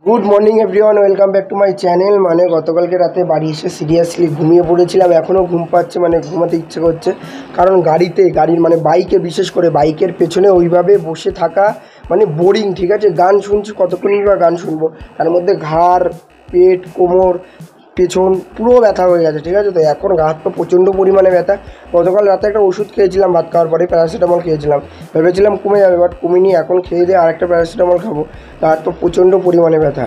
Good morning everyone, welcome back to my channel. মানে গতকালকে রাতে বাড়ি এসে সিরিয়াসলি ঘুমিয়ে পড়েছিলাম, এখনও ঘুম পাচ্ছে, মানে ঘুমাতে ইচ্ছে করছে। কারণ গাড়ির মানে বাইকে, বিশেষ করে বাইকের পেছনে ওইভাবে বসে থাকা মানে বোরিং। ঠিক আছে, গান শুনছি, কতক্ষণই বা গান শুনবো, তার মধ্যে ঘাড়, পেট, কোমর, পেছন পুরো ব্যথা হয়ে গেছে। ঠিক আছে, তো এখন গা হাত পা প্রচণ্ড পরিমাণে ব্যথা। গতকাল রাতে একটা ওষুধ খেয়েছিলাম, ভাত খাওয়ার পরে প্যারাসিটামল খেয়েছিলাম, ভেবেছিলাম কমে যাবে, বাট কমিনি। এখন খেয়ে দিয়ে আরেকটা প্যারাসিটামল খাবো, গা হাত পা প্রচণ্ড পরিমাণে ব্যথা।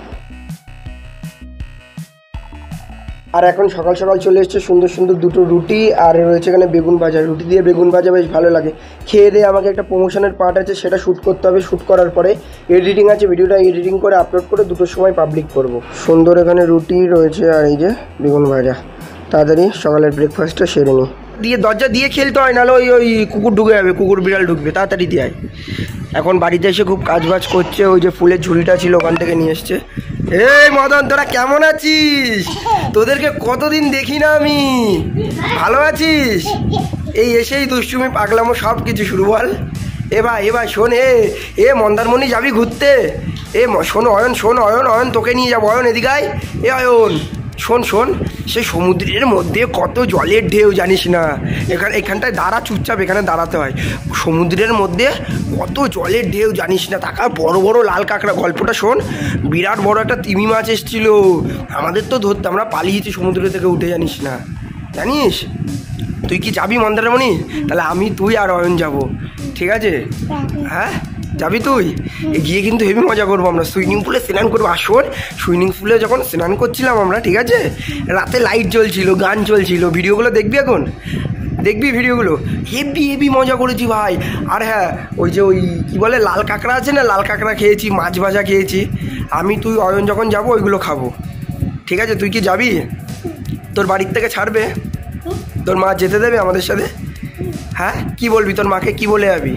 আর এখন সকাল সকাল চলে এসছে সুন্দর সুন্দর দুটো রুটি, আর রয়েছে এখানে বেগুন ভাজা। রুটি দিয়ে বেগুন ভাজা বেশ ভালো লাগে। খেয়ে দিয়ে আমাকে একটা প্রমোশনের পার্ট আছে, সেটা শ্যুট করতে হবে। শ্যুট করার পরে এডিটিং আছে, ভিডিওটা এডিটিং করে আপলোড করে দুটোর সময় পাবলিক করব। সুন্দর এখানে রুটি রয়েছে আর এই যে বেগুন ভাজা। তাড়াতাড়ি সকালের ব্রেকফাস্টটা সেরে নিই। দিয়ে দরজা দিয়ে খেলতে হয়, নাহলে ওই কুকুর ঢুকে যাবে, কুকুর বিড়াল ঢুকবে, তাড়াতাড়ি দিয়ে। এখন বাড়িতে এসে খুব কাজবাজ করছে, ওই যে ফুলের ঝুড়িটা ছিল ওখান থেকে নিয়ে এসছে। এই মদন, তোরা কেমন আছিস? তোদেরকে কতদিন দেখি না আমি। ভালো আছিস? এই এসেই দুষ্টুমি পাগলামো সব কিছু শুরু। বল এ ভাই শোন, এ মন্দারমণি যাবি ঘুরতে? শোন অয়ন, অয়ন তোকে নিয়ে যাবো। অয়ন এদিকে আয়। এ অয়ন শোন, সে সমুদ্রের মধ্যে কত জলের ঢেউ জানিস না? এখানটায় দাঁড়া, চুপচাপ এখানে দাঁড়াতে হয়। সমুদ্রের মধ্যে কত জলের ঢেউ জানিস না? তাকা বড় বড় লাল কাঁকড়া। গল্পটা শোন, বিরাট বড় একটা তিমি মাছ এসেছিল, আমাদের তো ধরতে, আমরা পালিয়েছি সমুদ্র থেকে উঠে, জানিস না? জানিস? তুই কি যাবি মন্দারমণি? তাহলে আমি, তুই আর অয়ন যাব, ঠিক আছে? হ্যাঁ যাবি তুই? গিয়ে কিন্তু হেভি মজা করবো আমরা, সুইমিং পুলে স্নান করবো। আসল সুইমিং পুলে যখন স্নান করছিলাম আমরা, ঠিক আছে, রাতে লাইট জ্বলছিল, গান চলছিল, ভিডিওগুলো দেখবি, এখন দেখবি ভিডিওগুলো। হেভি মজা করেছি ভাই। আর হ্যাঁ, ওই কী বলে লাল কাঁকড়া আছে না, লাল কাঁকড়া খেয়েছি, মাছ ভাজা খেয়েছি। আমি, তুই, অয়ন যখন যাবো ওইগুলো খাবো, ঠিক আছে? তুই কি যাবি? তোর বাড়ির থেকে ছাড়বে? তোর মা যেতে দেবে আমাদের সাথে? হ্যাঁ, কি বলবি? তোর মাকে কি বলে যাবি?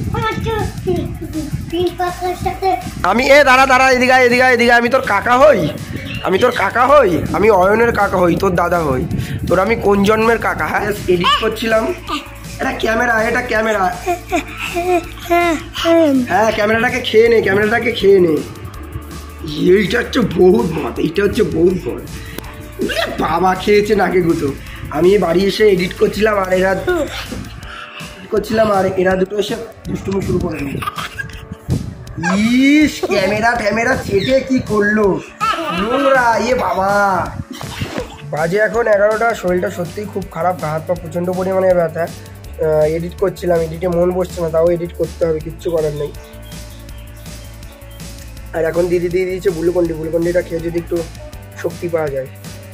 আমি দাঁড়া, এদিকে। আমি তোর কাকা হই? আমি অয়নের কাকা হই, তোর দাদা হই। তোর আমি কোন জন্মের কাকা? হ্যাঁ, এডিট করছিলাম। এটা ক্যামেরা। হ্যাঁ, ক্যামেরাটাকে খেয়ে নে। এইটা হচ্ছে বহুত বড়। বাবা খেয়েছে নাকে গুঁতো। আমি বাড়ি এসে এডিট করছিলাম, আর এরা দুটো এসে দুষ্টুমি শুরু করে দিল। ইস, ক্যামেরা চেটে কি করলো, নোংরা। বাবা, বাজে এখন 11টা। শরীরটা সত্যিই খুব খারাপ, গা হাত পা প্রচণ্ড পরিমাণে ব্যথা। এডিট করছিলাম, এডিটে মন বসছে না, তাও এডিট করতে হবে, কিচ্ছু করার নেই। আর এখন দিদি দিয়ে দিয়েছে গ্লুকন্ডিটা খেয়ে যদি একটু শক্তি পাওয়া যায়।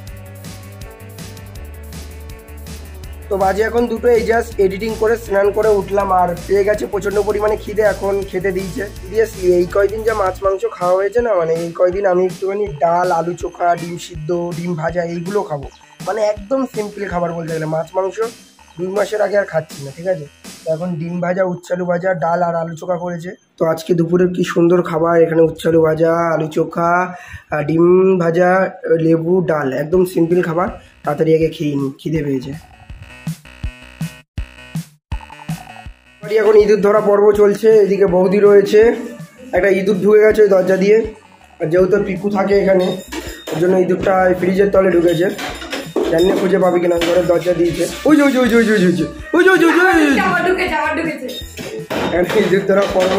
তো বাজে এখন 2টো, এই জাস্ট এডিটিং করে স্নান করে উঠলাম, আর পেয়ে গেছে প্রচণ্ড পরিমাণে খিদে, এখন খেতে দিয়েছে। সিরিয়াসলি এই কয়দিন যা মাছ মাংস খাওয়া হয়েছে না, মানে এই কয়দিন আমি একটুখানি ডাল, আলু চোখা, ডিম সিদ্ধ, ডিম ভাজা এইগুলো খাবো। মানে একদম সিম্পল খাবার বলতে গেলে। মাছ মাংস 2 মাসের আগে আর খাচ্ছি না, ঠিক আছে? তো এখন ডিম ভাজা, উচ্ছালু ভাজা, ডাল আর আলু চোখা করেছে। তো আজকে দুপুরের কি সুন্দর খাবার, এখানে উচ্ছালু ভাজা, আলু চোখা, ডিম ভাজা, লেবু, ডাল, একদম সিম্পল খাবার। তাড়াতাড়ি আগে খেয়ে নিই, খিদে পেয়েছে। এখন ইঁদুর ধরা পর্ব চলছে। এদিকে বৌদি রয়েছে, একটা ইঁদুর ঢুকে গেছে ওই দরজা দিয়ে। আর যেহেতু পিকু থাকে এখানে, ওর জন্য ইঁদুরটা ফ্রিজের তলে ঢুকেছে। জানি না খুঁজে পাবি কিনা, ঘরের দরজা দিয়েছে। এখানে ইঁদুর ধরা পর্ব,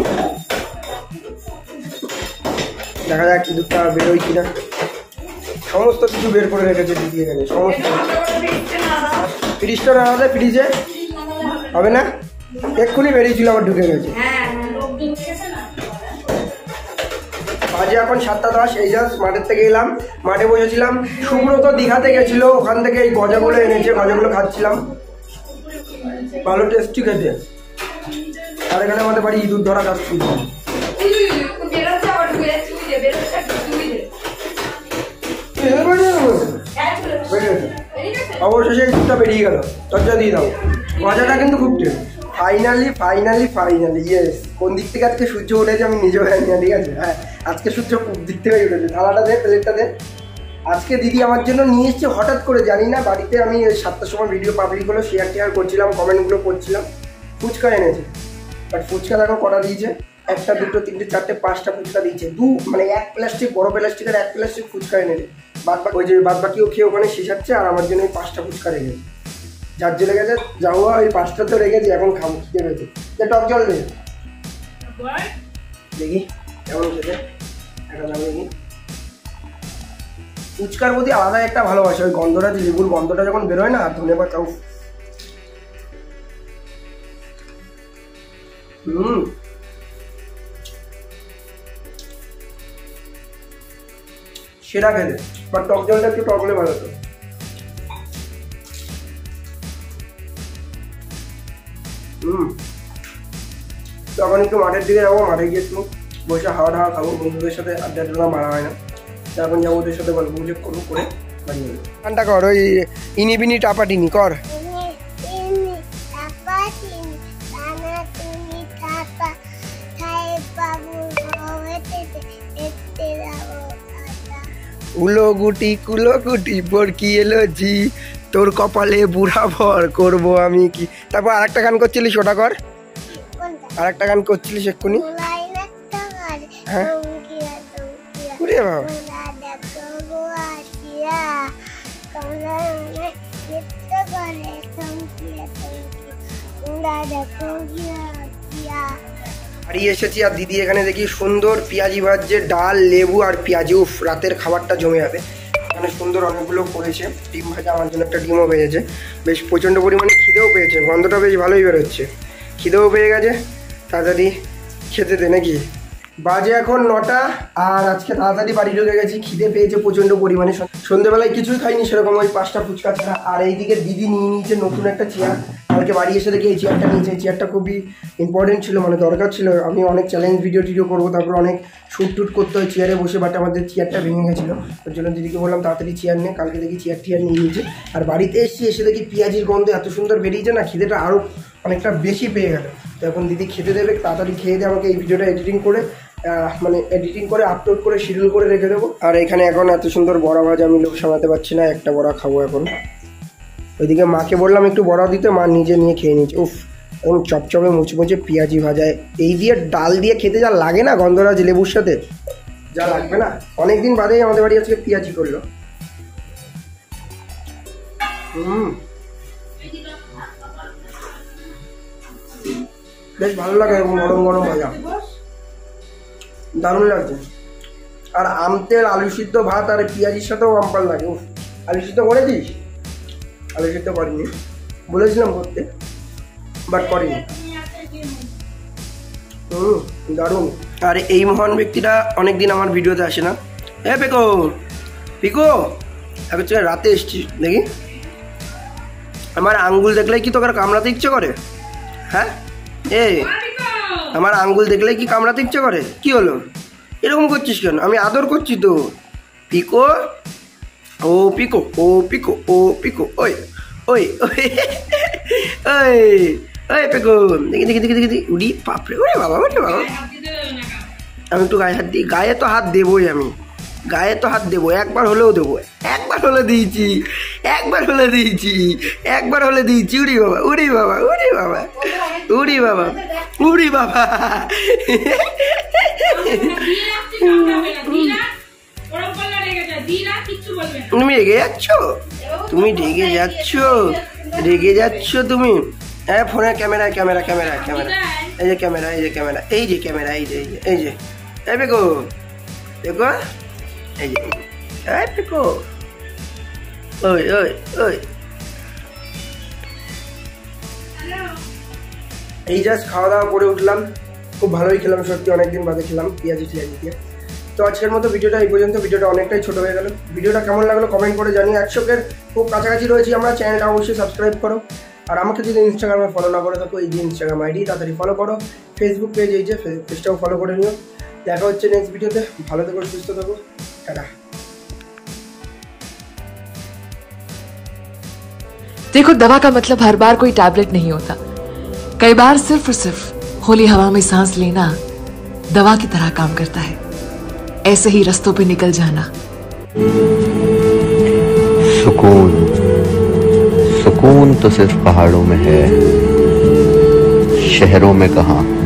দেখা যাক ইঁদুরটা বেরোয় কিনা। সমস্ত কিছু বের করে রেখেছে দিদি এখানে, সমস্ত। ফ্রিজটা না দেয়, ফ্রিজে হবে না, এক্ষুনি বেরিয়েছিল, আবার ঢুকে গেছে। বাজে এখন 7:10। এই জাস্ট মাঠের থেকে এলাম, মাঠে বসেছিলাম। সুব্রত দীঘাতে গেছিল, ওখান থেকে এই গজাগুলো এনেছে, গজাগুলো খাচ্ছিলাম, ভালো টেস্টি খেতে। আর এখানে আমাদের বাড়ি ইঁদুর ধরা কাজ করছে। অবশেষে ইঁদুরটা বেরিয়ে গেল, দরজা দিয়ে দাও। গজাটা কিন্তু খুব টেস্ট। Finally yes. কোন দিক থেকে আজকে সূর্য উঠেছে আমি নিজেও জানি না, ঠিক আছে? হ্যাঁ, আজকে সূর্য পূব দিক থেকে উঠেছে। থালাটা দে, প্লেটটা দে। আজকে দিদি আমার জন্য নিয়ে এসছে হঠাৎ করে, জানি না। বাড়িতে আমি 7টার সময় ভিডিও পাবলিক হলো, শেয়ার করছিলাম, কমেন্টগুলো করছিলাম। ফুচকা এনেছে, বাট ফুচকা দেখো কটা দিয়েছে, একটা দুটো তিনটে চারটে পাঁচটা ফুচকা দিয়েছে মানে এক প্লাস্টিক বড় প্লাস্টিকের এক প্লাস্টিক ফুচকা এনে দেয় ওই যে বাদ বাকিও খেয়ে ওখানে শেষাচ্ছে আর আমার জন্য ওই 5টা ফুচকা রেখেছে যার জন্য গেছে যাও ওই 5টা তো রেখেছি এখন খাবো খিদে পেয়েছে টক জল দে দেখি কেমন খেতে একটা দাম দেখি ফুচকার প্রতি আলাদা একটা ভালোবাসা ওই গন্ধটা যে লেবুর গন্ধটা যখন বেরোয় না ধনে পাতা সেরা খেতে বাট টক জলটা একটু টক হলে ভালো হতো তখন একটু মাঠের দিকে যাবো মাঠে গিয়ে একটু বসে হাওয়া টাওয়া খাবো বন্ধুদের সাথে আড্ডা টাড্ডা মারা হয় না এখন যাবো ওদের সাথে গল্প গুজব করবো করে বাড়ি যাবো গানটা কর ওই ইনি বিনি টাপাটিনি কর উলো গুটি কুলো গুটি বরকি এলো জি তোর কপালে বুড়া ভর করবো আমি কি তারপর আরেকটা গান করছিলিস ওটা কর আরেকটা গান করছিলিস এক্ষুনি হ্যাঁ বাবা বাড়ি এসেছি আর দিদি এখানে দেখি সুন্দর পেঁয়াজি ভাজছে ডাল লেবু আর পেঁয়াজি উফ রাতের খাবারটা জমে যাবে এখানে সুন্দর অনেকগুলো করেছে ডিম ভাজা আমার জন্য একটা ডিমও পেয়েছে বেশ প্রচণ্ড পরিমাণে খিদেও পেয়েছে গন্ধটা বেশ ভালোই বেরোচ্ছে খিদেও পেয়ে গেছে তাড়াতাড়ি খেতে দে নাকি বাজে এখন 9টা আর আজকে তাড়াতাড়ি বাড়ি ঢুকে গেছি খিদে পেয়েছে প্রচণ্ড পরিমাণে সন্ধ্যেবেলায় কিছুই খাইনি সেরকম ওই 5টা ফুচকা ছাড়া আর এইদিকে দিদি নিয়ে নিয়েছে নতুন একটা চেয়ার কালকে বাড়ি এসে দেখি এই চেয়ারটা নিয়েছে এই চেয়ারটা খুবই ইম্পর্টেন্ট ছিল মানে দরকার ছিল আমি অনেক চ্যালেঞ্জ ভিডিও করবো তারপর অনেক শ্যুট টুট করতে হয় চেয়ারে বসে বাট আমাদের চেয়ারটা ভেঙে গেছিলো ওর জন্য দিদিকে বললাম তাড়াতাড়ি চেয়ার নিয়ে কালকে দেখি চেয়ার নিয়ে নিয়েছে আর বাড়িতে এসে দেখি পেঁয়াজির গন্ধ এত সুন্দর বেরিয়েছে না খিদেটা আরও অনেকটা বেশি পেয়ে গেল তো এখন দিদি খেতে দেবে তাড়াতাড়ি খেয়ে দিয়ে আমাকে এই ভিডিওটা এডিটিং করে আপলোড করে শিডিউল করে রেখে দেবো আর এখানে এখন এত সুন্দর বড়া ভাজা আমি লোক সামলাতে পারছি না একটা বড়া খাবো এখন ওইদিকে মাকে বললাম একটু বড়া দিতে মা নিজে নিয়ে খেয়ে নিচ্ছে উফ এখন চপচপে মুচমুচে পেঁয়াজি ভাজায় এই দিয়ে ডাল দিয়ে খেতে যা লাগে না গন্ধরাজ লেবুর সাথে যা লাগবে না অনেকদিন বাদেই আমাদের বাড়ি আজকে পেঁয়াজি করলো বেশ ভালো লাগে গরম গরম ভাজা দারুণ লাগছে আর আম তেল আলু সিদ্ধ ভাত আর পেঁয়াজির সাথেও আমপাল লাগে উফ আলু সিদ্ধ করেছিস আলু সিদ্ধ করিনি বলেছিলাম করতে বাট করিনি দারুণ আর এই মহান ব্যক্তিটা অনেকদিন আমার ভিডিওতে আসে না পিকো এখন রাতে এসছিস দেখি আমার আঙ্গুল দেখলেই কি তোকে কামড়াতে ইচ্ছে করে হ্যাঁ আমার আঙ্গুল দেখলেই কি কামড়াতে ইচ্ছে করে কি হলো এরকম করছিস কেন আমি আদর করছি তো পিকো ও পিকো ও পিকো ও পিকো ওই ওই ওই ওই পিকো দেখি উড়ি বাপরে ওরে বাবা আমি একটু গায়ে হাত দিই গায়ে তো হাত দেবোই আমি গায়ে তো হাত দেবো একবার হলেও দেবো একবার হলে দিয়েছি উড়ি বাবা তুমি রেগে যাচ্ছ তুমি হ্যাঁ ফোনের ক্যামেরা এই যে ক্যামেরা এই যে দেখো এই যে দেখো ওই এই জাস্ট খাওয়া দাওয়া করে উঠলাম খুব ভালোই খেলাম সত্যি অনেকদিন বাদে খেলাম পেঁয়াজি দিয়ে তো আজকের মতো ভিডিওটা এই পর্যন্ত ভিডিওটা অনেকটাই ছোট হয়ে গেল ভিডিওটা কেমন লাগলো কমেন্ট করে জানিয়ে 100-এর খুব কাছাকাছি রয়েছি আমরা চ্যানেলটা অবশ্যই সাবস্ক্রাইব করো আর আমাকে যদি ইনস্টাগ্রামে ফলো না করে থাকো এই যে ইনস্টাগ্রাম আইডি তাড়াতাড়ি ফলো করো ফেসবুক পেজ এই যে পেজটাও ফলো করে নিও দেখা হচ্ছে নেক্সট ভিডিওতে ভালো থেকো সুস্থ থাকো টাটা देखो दवा का मतलब हर बार कोई टैबलेट नहीं होता कई बार सिर्फ और सिर्फ खुली हवा में सांस लेना दवा की तरह काम करता है ऐसे ही रास्तों पे निकल जाना सुकून तो सिर्फ पहाड़ों में है शहरों में कहाँ